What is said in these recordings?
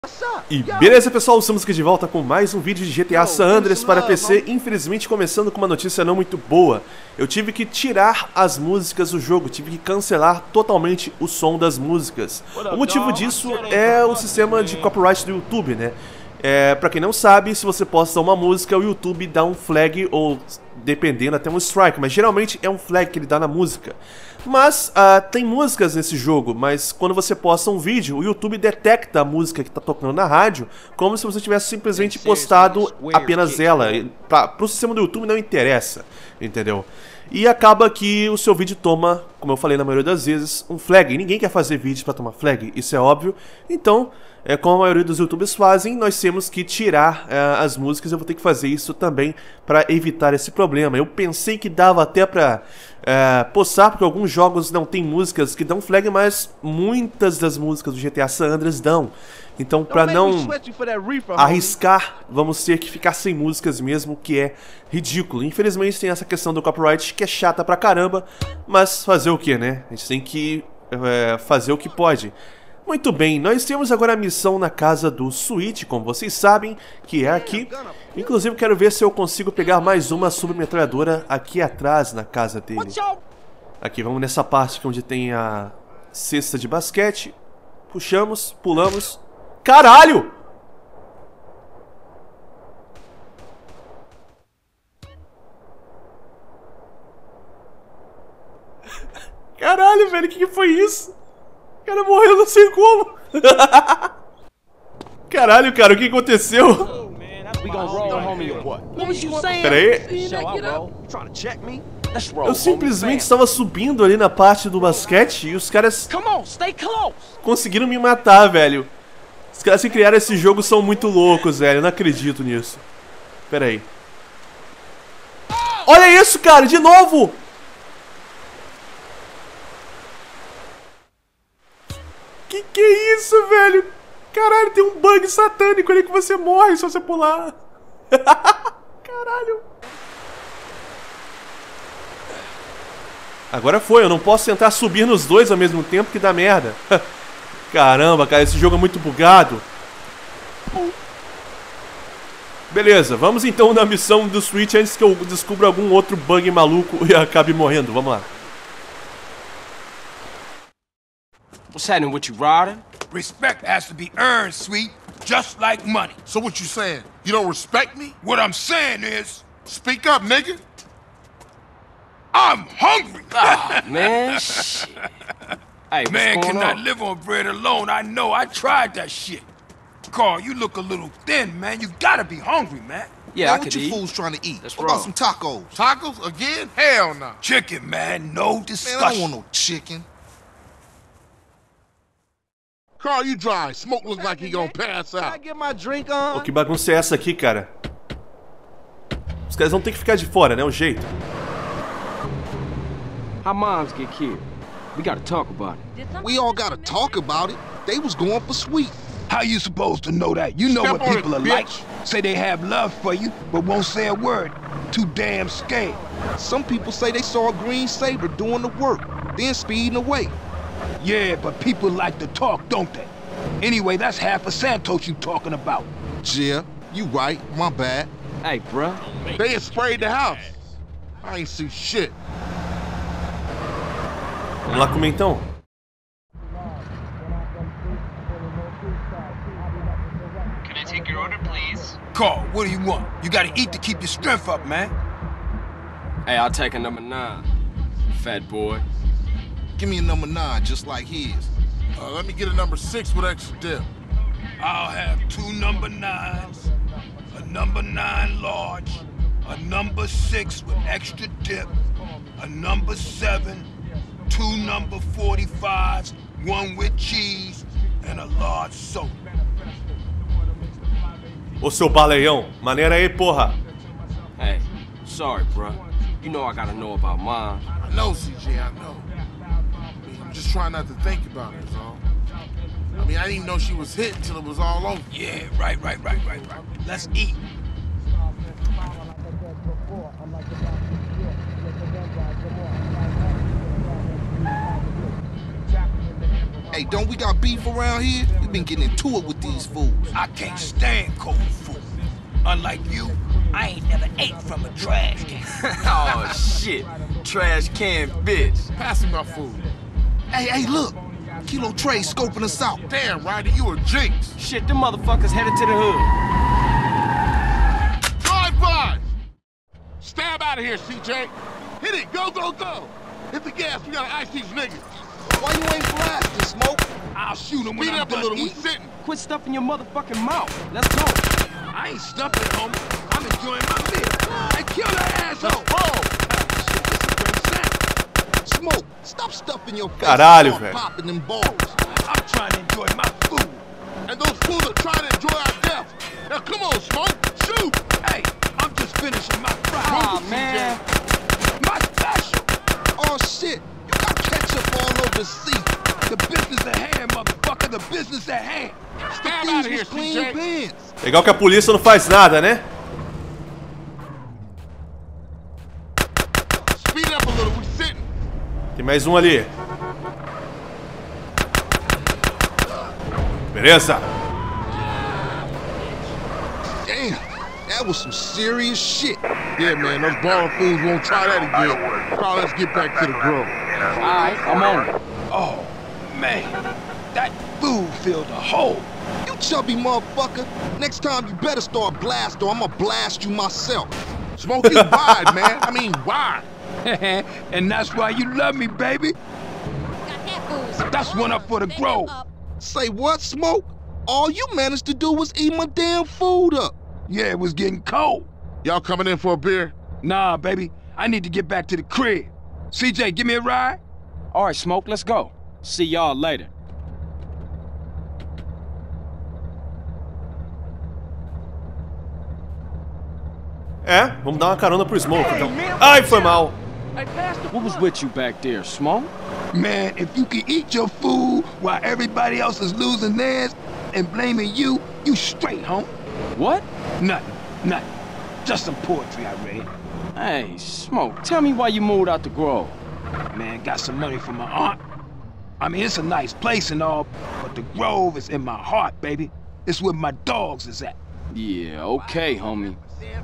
E beleza, pessoal, estamos aqui de volta com mais um vídeo de GTA San Andreas para PC. Infelizmente, começando com uma notícia não muito boa. Eu tive que tirar as músicas do jogo, tive que cancelar totalmente o som das músicas. O motivo disso é o sistema de copyright do YouTube, né? Pra quem não sabe, se você posta uma música, o YouTube dá um flag, ou dependendo até um strike, mas geralmente é um flag que ele dá na música. Mas tem músicas nesse jogo, mas quando você posta um vídeo, o YouTube detecta a música que está tocando na rádio como se você tivesse simplesmente postado apenas ela. Para o sistema do YouTube não interessa, entendeu? E acaba que o seu vídeo toma, como eu falei na maioria das vezes, um flag. E ninguém quer fazer vídeo para tomar flag, isso é óbvio. Então, como a maioria dos youtubers fazem, nós temos que tirar as músicas. Eu vou ter que fazer isso também para evitar esse problema. Eu pensei que dava até para postar, porque alguns jogos não tem músicas que dão flag, mas muitas das músicas do GTA San Andreas dão. Então, para não arriscar, vamos ter que ficar sem músicas mesmo, que é ridículo. Infelizmente tem essa questão do copyright que é chata pra caramba, mas fazer o que, né? A gente tem que fazer o que pode. Muito bem, nós temos agora a missão na casa do Sweet, como vocês sabem, que é aqui. Inclusive quero ver se eu consigo pegar mais uma submetralhadora aqui atrás na casa dele. Aqui, vamos nessa parte aqui onde tem a cesta de basquete. Puxamos, pulamos. Caralho! Caralho, velho, o que foi isso? O cara morreu, não sei como. Caralho, cara, o que aconteceu? Pera aí. Eu simplesmente estava subindo ali na parte do basquete e os caras conseguiram me matar, velho. Os caras que criaram esse jogo são muito loucos, velho. Eu não acredito nisso. Pera aí. Olha isso, cara, de novo! Que é isso, velho? Caralho, tem um bug satânico ali que você morre se você pular. Caralho. Agora foi, eu não posso tentar subir nos dois ao mesmo tempo, que dá merda. Caramba, cara, esse jogo é muito bugado. Beleza, vamos então na missão do Switch antes que eu descubra algum outro bug maluco e acabe morrendo. Vamos lá. What's happening with you, Ryder? Respect has to be earned, Sweet, just like money. So what you saying? You don't respect me? What I'm saying is, Speak up, nigga. I'm hungry. Oh, man, shit. Hey, Man cannot on? live on bread alone. I know. I tried that shit. Carl, you look a little thin, man. You gotta be hungry, man. Yeah, Man, I what could you eat. fools trying to eat? That's What about wrong. some tacos? Tacos again? Hell no. Chicken, man. No Man, discussion. I don't want no chicken. Carl, you dry. Smoke look like he gonna pass out. Pô, que bagunça é essa aqui, cara? Os caras vão ter que ficar de fora, né? O jeito. How moms get killed? We gotta talk about it. We all gotta talk about it. They was going for Sweet. How you supposed to know that? You know Step what on people it, are like. bitch. Say they have love for you, but won't say a word. Too damn scared. Some people say they saw a green Saber doing the work, then speeding away. Yeah, but people like to talk, don't they? Anyway, that's half of Santos you talking about. Yeah, you right. My bad. Hey, bruh. They had sprayed the house. I ain't see shit. Vamos lá comer então. Can I take your order, please? Carl, what do you want? You gotta eat to keep your strength up, man. Hey, I'll take a number 9. Fat boy. Give me a number 9, just like his. Let me get a number 6 with extra dip. I'll have 2 number 9s, a number 9 large, a number 6 with extra dip, a number 7, 2 number 45s, 1 with cheese, and a large soda. Ô seu baleião, maneira aí, porra. Hey, sorry, bruh. You know I gotta know about mom. I know, CJ, I know. I'm just trying not to think about it, is all. I mean, I didn't even know she was hit until it was all over. Yeah, right. Let's eat. Hey, don't we got beef around here? We been getting into it with these fools. I can't stand cold food. Unlike you, I ain't never ate from a trash can. Oh, shit. Trash can bitch. Pass me my food. Hey, look. Kilo Trey scoping us out. Damn, Ryder, you a jinx. Shit, them motherfuckers headed to the hood. Drive-by! Stab out of here, CJ. Hit it, go, go, go. Hit the gas, we gotta ice these niggas. Why you ain't blasting, Smoke? I'll shoot him when Speed I'm up a done little, we eating. sitting. Quit stuffing your motherfucking mouth. Let's go. I ain't stuffing, homie. I'm enjoying my meal. Hey, kill that asshole! Smoke, stop stuffing your face. Caralho, and velho. popping them balls. I'm trying to enjoy my food. And those fools are trying to enjoy our death. Now come on, Smoke, shoot. Hey, I'm just finishing my fries. Aw, man. My special. Oh shit, you got ketchup all over the seat. The business at hand, motherfucker. The business at hand. Stab out of here, Clean CJ. pants. Legal que a polícia não faz nada, né? Speed up a little, we sitting. Tem mais um ali. Beleza. Damn, that was some serious shit. Yeah, man, those baller fools won't try that again. Now let's get back to the grove. All right, I'm on it. Oh, man. That food filled a hole. You chubby motherfucker. Next time you better start blast or I'ma blast you myself. Smoke you wide, man. I mean, wide. And that's why you love me, baby. That's one up for the grove. Say what, Smoke? All you managed to do was eat my damn food up. Yeah, it was getting cold. Y'all coming in for a beer? Nah, baby. I need to get back to the crib. CJ, give me a ride? All right, Smoke, let's go. See y'all later. É, vamos dar uma carona pro Smoke, então. Ai, foi mal. What was with you back there, Smoke? Man, if you can eat your food while everybody else is losing theirs and blaming you, you straight, home. What? Nothing. Just some poetry I read. Hey, Smoke, tell me why you moved out the Grove. Man, got some money from my aunt. I mean, it's a nice place and all, but the Grove is in my heart, baby. It's where my dogs is at. Yeah, okay, homie.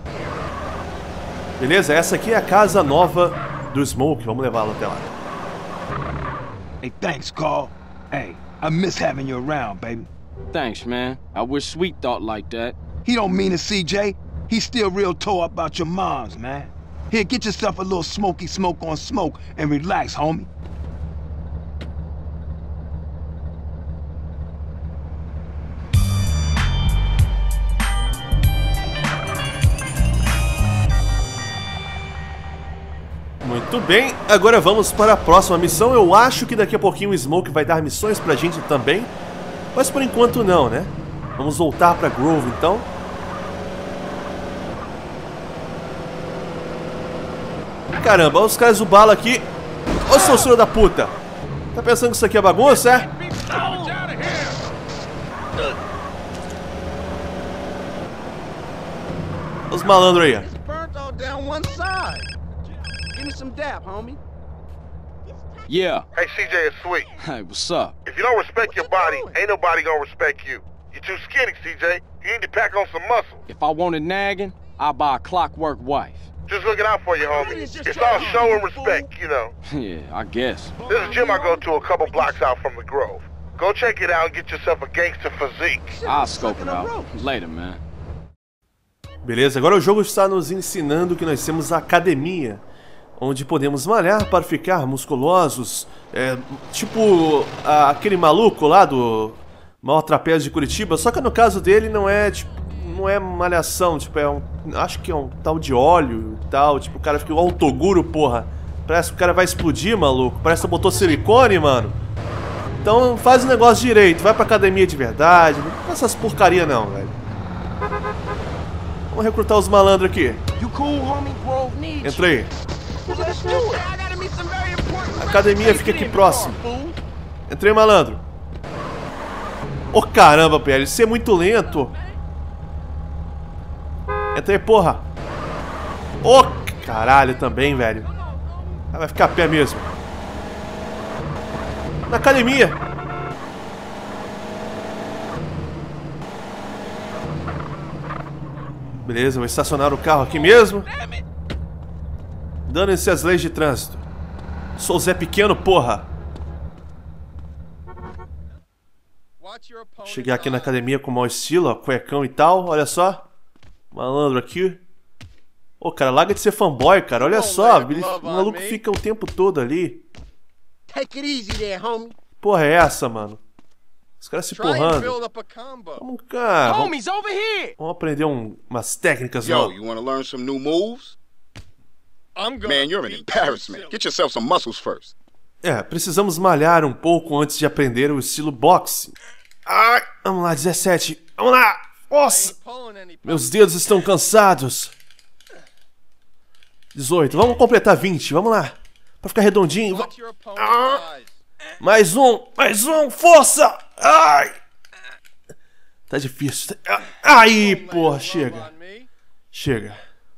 Beleza, essa aqui é a casa nova do Smoke. Vamos levá-lo até lá. Hey, thanks, Carl. Hey, I miss having you around, baby. Thanks, man. I wish Sweet thought like that. He don't mean it, CJ. He's still real tore up about your moms, man. Here, get yourself a little smoky smoke on smoke and relax, homie. Muito bem, agora vamos para a próxima missão. Eu acho que daqui a pouquinho o Smoke vai dar missões pra gente também, mas por enquanto não, né? Vamos voltar pra Grove então. Caramba, olha os caras do bala aqui. Ô, seu filho da puta! Tá pensando que isso aqui é bagunça, é? Os malandros aí. Yeah. Hey, CJ, it's Sweet. Hey, what's up? If you don't respect your body, ain't nobody gonna respect you. You're too skinny, CJ. You need to pack on some muscle. If I wanted nagging, I'd buy a clockwork wife. Just looking out for you, homie. It's all show and respect, you know. Yeah, I guess. There's a gym I go to a couple blocks out from the Grove. Go check it out and get yourself a gangster physique. I'll scope it out. Later, man. Beleza, agora o jogo está nos ensinando que nós temos a academia, onde podemos malhar para ficar musculosos. Tipo aquele maluco lá do maior trapézio de Curitiba, só que no caso dele não é tipo, não é malhação, tipo, acho que é um tal de óleo e tal, tipo, o cara fica o autoguro, porra. Parece que o cara vai explodir, maluco. Parece que botou silicone, mano. Então faz o negócio direito, vai pra academia de verdade, não faz essas porcaria não, velho. Vamos recrutar os malandros aqui. Entra aí. A academia fica aqui próximo. Entrei, malandro. Ô, caramba, PL, você é muito lento. Entra aí, porra. Ô, caralho também, velho. Vai ficar a pé mesmo. Na academia. Beleza, vou estacionar o carro aqui mesmo. Dane-se as leis de trânsito. Sou Zé Pequeno, porra. Cheguei aqui na academia com mau estilo, ó, cuecão e tal, olha só. Malandro aqui. Ô, cara, larga de ser fanboy, cara, olha só. O maluco fica o tempo todo ali. Take it easy there, homie. Porra é essa, mano? Os caras se porrando. Vamos, cara, vamos aprender umas técnicas Yo, novas. you wanna learn some new moves? Man, you're an embarrassment. Get yourself some muscles first. É, precisamos malhar um pouco antes de aprender o estilo boxe. Ai, vamos lá, 17. Vamos lá. Nossa, meus dedos estão cansados. 18, vamos completar 20, vamos lá. Pra ficar redondinho. Mais um, força. Ai. Tá difícil. Aí, porra, chega. Chega.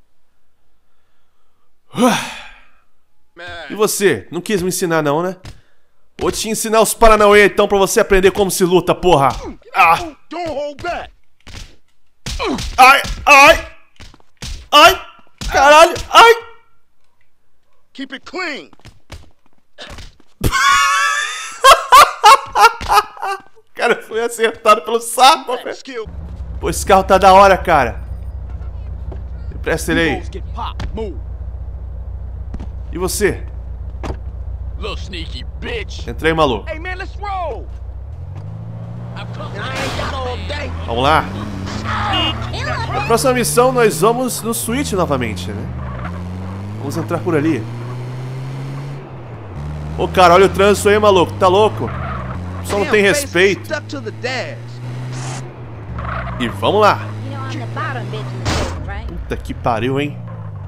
E você? Não quis me ensinar não, né? Vou te ensinar os Paranauê então pra você aprender como se luta, porra. Ah. Ai, ai. Ai. Caralho, ai. Keep it clean. O cara foi acertado pelo saco, velho. Pô, esse carro tá da hora, cara. Empresta ele aí. E você? Entrei, maluco. Vamos lá. Na próxima missão nós vamos no Switch novamente, né? Vamos entrar por ali. Ô, cara, olha o trânsito aí, maluco. Tá louco? Só não tem respeito. E vamos lá. Puta que pariu, hein?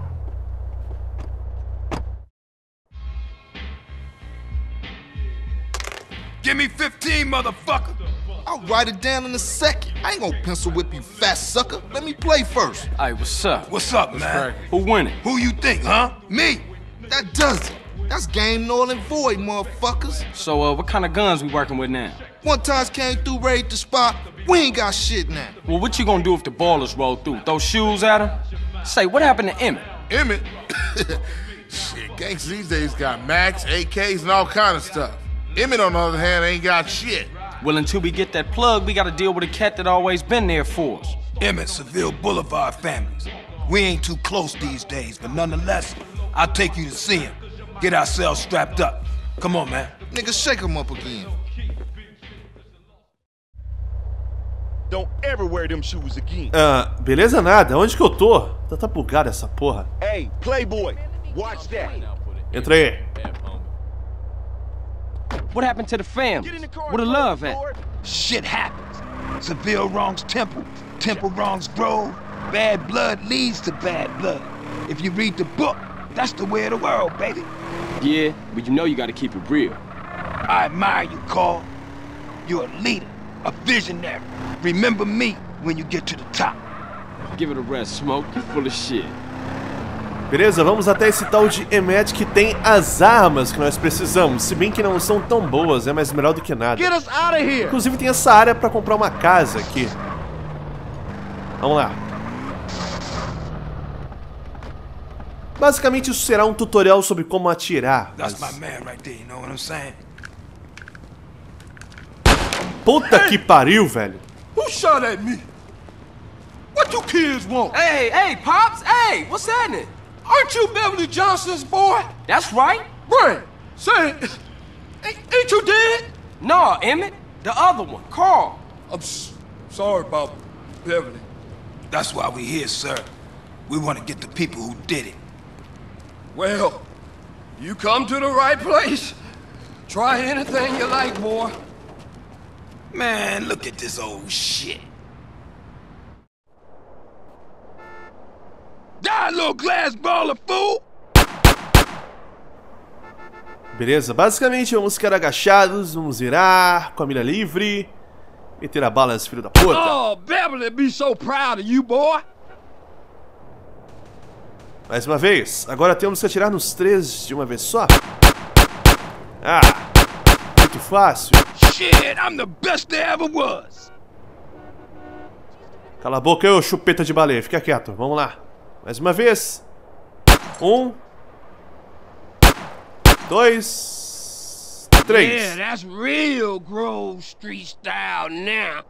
Give me 15, motherfucker. I'll write it down in a second. I ain't gonna pencil whip you, fat sucker. Let me play first. Hey, what's up? What's up, man? Who winning? Who you think, huh? Me. That does it. That's game null and void, motherfuckers. So, what kind of guns we working with now? One times came through, raided the spot. We ain't got shit now. Well, what you gonna do if the ballers roll through? Throw shoes at them? Say, what happened to Emmett? Emmett? Shit, gangsters these days got Macs, AKs, and all kind of stuff. Emmett, on the other hand, ain't got shit. Well, until we get that plug, we gotta deal with a cat that always been there for us. Emmett, Seville Boulevard families. We ain't too close these days, but nonetheless, I'll take you to see him. Get ourselves strapped up. Come on, man. Nigga, shake him up again. Don't ever wear them shoes again. Ah, beleza nada. Onde que eu tô? Tá bugada essa porra. Hey, Playboy, watch that. Entra aí. What happened to the family? Where the love at? Shit happens. Seville wrongs Temple. Temple wrongs Grove. Bad blood leads to bad blood. If you read the book, that's the way of the world, baby. Yeah, but you know you gotta keep it real. I admire you, Carl. You're a leader, a visionary. Remember me when you get to the top. Give it a rest, Smoke. You're full of shit. Beleza, vamos até esse tal de Emmett que tem as armas que nós precisamos. Se bem que não são tão boas, é mais melhor do que nada. Get us out of here. Inclusive tem essa área pra comprar uma casa aqui. Vamos lá. Basicamente isso será um tutorial sobre como atirar. That's my man right there, you know what I'm saying? Puta que pariu, velho. Who shot at me? What you kids want? Hey, Pops! Hey, what's happening? Aren't you Beverly Johnson's boy? That's right. Brian, say, ain't you dead? No, Emmett. The other one, Carl. I'm sorry about Beverly. That's why we're here, sir. We want to get the people who did it. Well, you come to the right place. Try anything you like, boy. Man, look at this old shit. Die, little glass baller, fool! Beleza, basicamente vamos ficar agachados, vamos virar com a mira livre, meter a bala nesse filho da puta. Oh, Beverly be so proud of you, boy. Mais uma vez, agora temos que atirar nos 3 de uma vez só. Ah, muito fácil. Shit, I'm the best there ever was. Cala a boca, eu chupeta de baleia. Fica quieto, vamos lá. Mais uma vez. 1, 2, 3. Yeah, that's real Grove Street style now.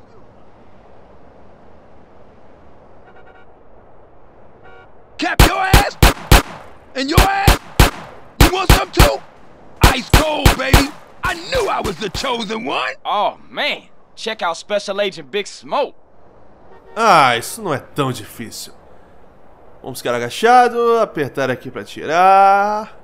Cap your ass? And your ass? You want some too? Ice cold, baby. I knew I was the chosen one. Oh, man. Check out Special Agent Big Smoke. Ah, isso não é tão difícil. Vamos ficar agachado, apertar aqui pra tirar.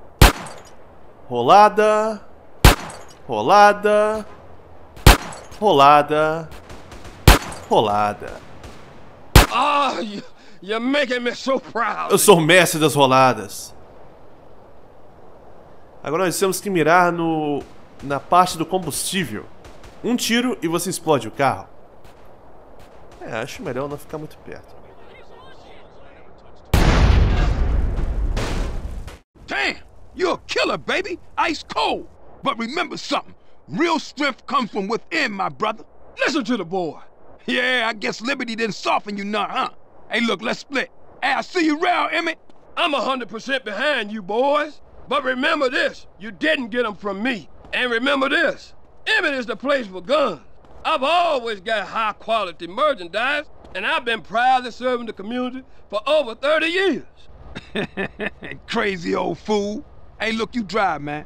Rolada. Rolada. Rolada. Rolada. Oh, you're making me so proud. Eu sou o mestre das roladas. Agora nós temos que mirar na parte do combustível. Um tiro e você explode o carro. É, acho melhor não ficar muito perto. Damn, you're a killer, baby. Ice cold. But remember something. Real strength comes from within, my brother. Listen to the boy. Yeah, I guess Liberty didn't soften you none, huh? Hey, look, let's split. Hey, I'll see you around, Emmett. I'm 100% behind you boys. But remember this, you didn't get them from me. And remember this, Emmett is the place for guns. I've always got high quality merchandise, and I've been proudly serving the community for over 30 years. Crazy old fool. Hey, look, you drive, man.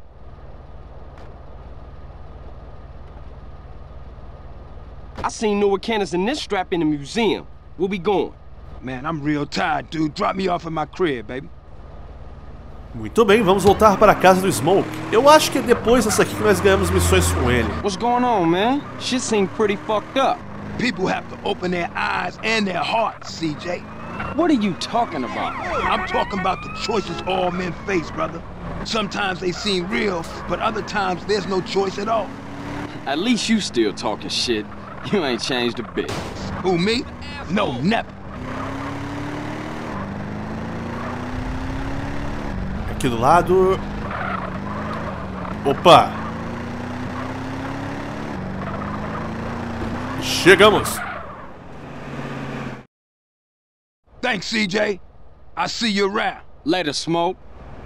I seen newer cannons in this strap in the museum. Where we going? Man, I'm real tired, dude. Drop me off at my crib, baby. Muito bem, vamos voltar para a casa do Smoke. Eu acho que é depois dessa aqui que nós ganhamos missões com ele. What's going on, man? Shit seems pretty fucked up. People have to open their eyes and their hearts, CJ. What are you talking about? I'm talking about the choices all men face, brother. Sometimes they seem real, but other times there's no choice at all. At least you still talking shit. You ain't changed a bit. Who, me? No, never. Aqui do lado. Opa! Chegamos! Thanks, CJ. I'll see you around. Later, Smoke.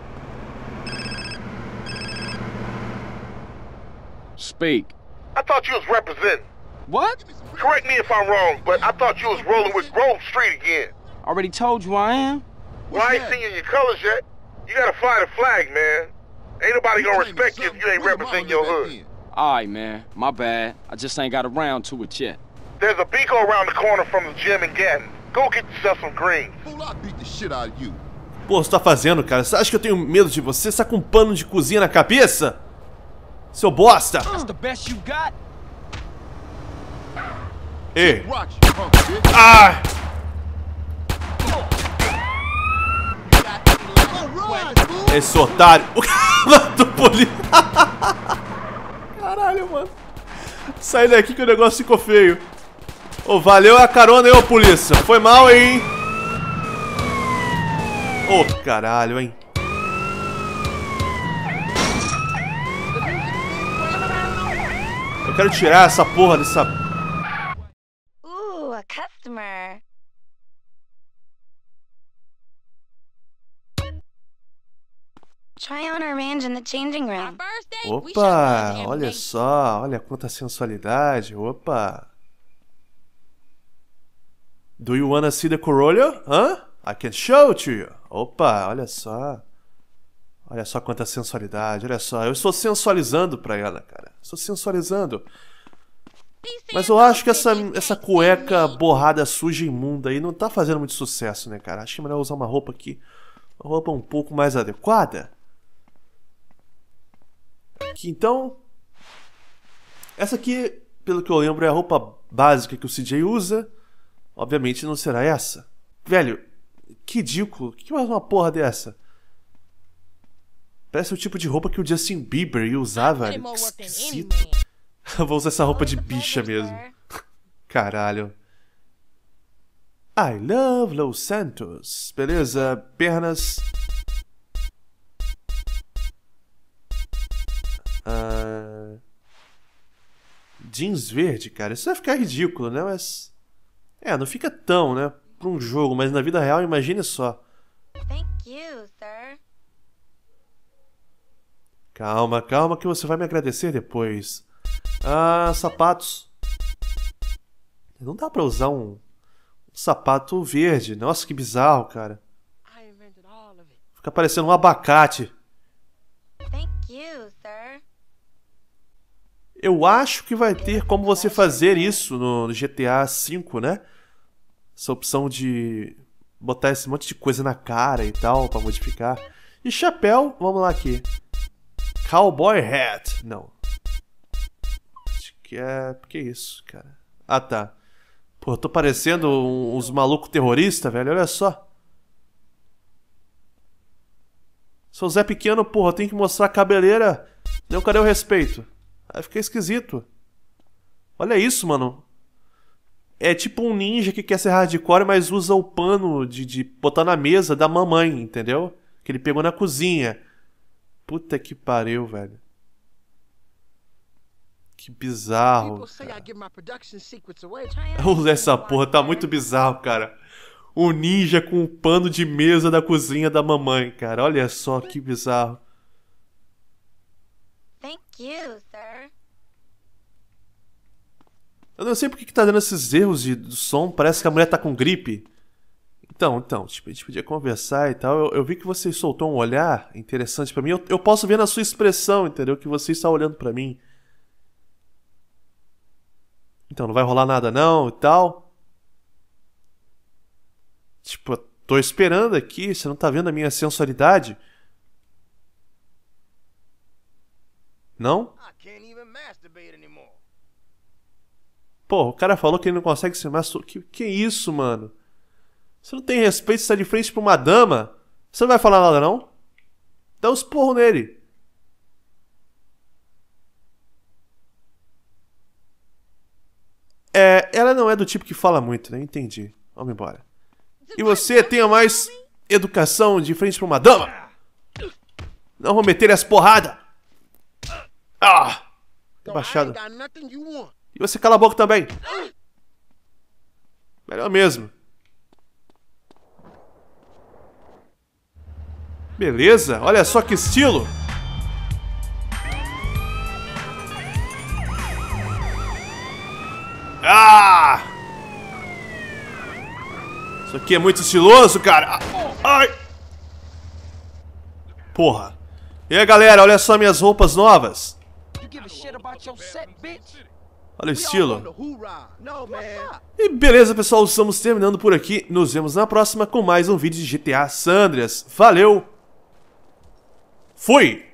Speak. I thought you was representing. What? Correct me if I'm wrong, but I thought you was rolling with Grove Street again. Already told you I am. Well, I ain't seen you in your colors yet. You gotta fly the flag, man. Ain't nobody gonna respect you if you ain't representing your hood. Alright, man. My bad. I just ain't got around to it yet. There's a Beaco around the corner from the gym in Gatton. Go get yourself some greens. Fool, I beat the shit out of you. Pô, você tá fazendo, cara? Você acha que eu tenho medo de você? Você tá com um pano de cozinha na cabeça? Seu bosta! That's the best you got? Ei! Rock you, punk bitch. Ah! Esse otário! O cara do polícia! Caralho, mano! Sai daqui que o negócio ficou feio. Ô, valeu a carona aí, ô polícia! Foi mal, hein? Ô, caralho, hein? Eu quero tirar essa porra dessa... Ooh, a customer. Try on our range in the changing room. Opa, olha só, olha quanta sensualidade, opa. Do you wanna see the Corolla? Hã? I can show it to you. Opa, olha só. Olha só quanta sensualidade, olha só. Eu estou sensualizando pra ela, cara. Estou sensualizando. Mas eu acho que essa cueca borrada, suja e imunda aí não tá fazendo muito sucesso, né, cara? Acho que é melhor usar uma roupa aqui. Uma roupa um pouco mais adequada. Aqui, então. Essa aqui, pelo que eu lembro, é a roupa básica que o CJ usa. Obviamente não será essa. Velho, que ridículo. Que mais uma porra dessa? Parece o tipo de roupa que o Justin Bieber ia usar, velho. Que esquisito. Eu vou usar essa roupa de bicha mesmo. Caralho. I love Los Santos. Beleza, pernas. Jeans verde, cara. Isso vai ficar ridículo, né? Mas É, não fica tão, né? Pra um jogo, mas na vida real, imagine só. Thank you, sir. Calma, calma que você vai me agradecer depois. Ah, sapatos. Não dá pra usar um sapato verde. Nossa, que bizarro, cara. Fica parecendo um abacate. Thank you, sir. Eu acho que vai ter como você fazer isso no GTA V, né? Essa opção de botar esse monte de coisa na cara e tal, pra modificar. E chapéu, vamos lá aqui. Cowboy hat. Não. Acho que é... que isso, cara? Ah, tá. Pô, eu tô parecendo uns malucos terroristas, velho. Olha só. Sou Zé Pequeno, porra. Eu tenho que mostrar a cabeleira. Não, cadê o respeito? Aí fica esquisito. Olha isso, mano. É tipo um ninja que quer ser hardcore, mas usa o pano de botar na mesa da mamãe, entendeu? Que ele pegou na cozinha. Puta que pariu, velho. Que bizarro. Essa porra tá muito bizarro, cara. O ninja com o pano de mesa da cozinha da mamãe, cara. Olha só que bizarro. Thank you, sir. Eu não sei porque que tá dando esses erros do som. Parece que a mulher tá com gripe. Então, tipo, a gente podia conversar e tal. Eu vi que você soltou um olhar interessante pra mim. Eu posso ver na sua expressão, entendeu? Que você está olhando pra mim. Então, não vai rolar nada não e tal. Tipo, eu tô esperando aqui. Você não tá vendo a minha sensualidade? Não? Pô, o cara falou que ele não consegue se masturbar. Que isso, mano? Você não tem respeito, você tá de frente pra uma dama? Você não vai falar nada, não? Dá uns porros nele. Ela não é do tipo que fala muito, né? Entendi. Vamos embora. E você tenha mais educação de frente pra uma dama? Não vou meter as porradas. Ah! Baixada. E você cala a boca também. Melhor mesmo. Beleza, olha só que estilo. Ah! Isso aqui é muito estiloso, cara. Ai! Porra. E aí, galera, olha só minhas roupas novas. Olha o estilo. E beleza, pessoal, estamos terminando por aqui. Nos vemos na próxima com mais um vídeo de GTA San Andreas. Valeu! Fui!